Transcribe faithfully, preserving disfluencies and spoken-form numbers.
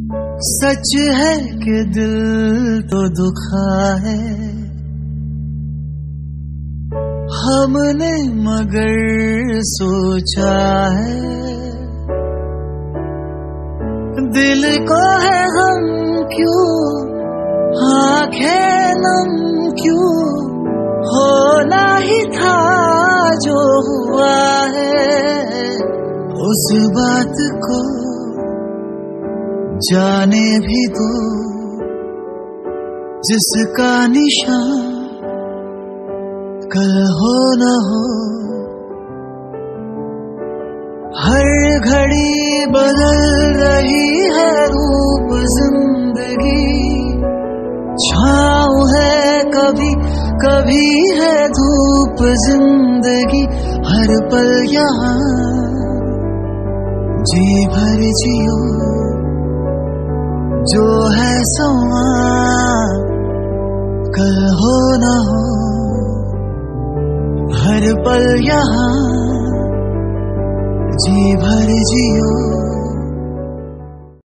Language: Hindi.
सच है कि दिल तो दुखा है हमने, मगर सोचा है दिल को है हम क्यों, आंखें नम क्यों, होना ही था जो हुआ है। उस बात को जाने भी दो जिसका निशान कल हो न हो। हर घड़ी बदल रही है रूप जिंदगी, छाँव है कभी कभी है धूप जिंदगी। हर पल यहाँ जी भर जियो, जो है समा कल हो न हो। हर पल यहाँ